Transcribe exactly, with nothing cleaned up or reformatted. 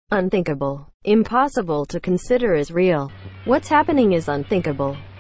Unthinkable. Impossible to consider as real. What's happening is unthinkable.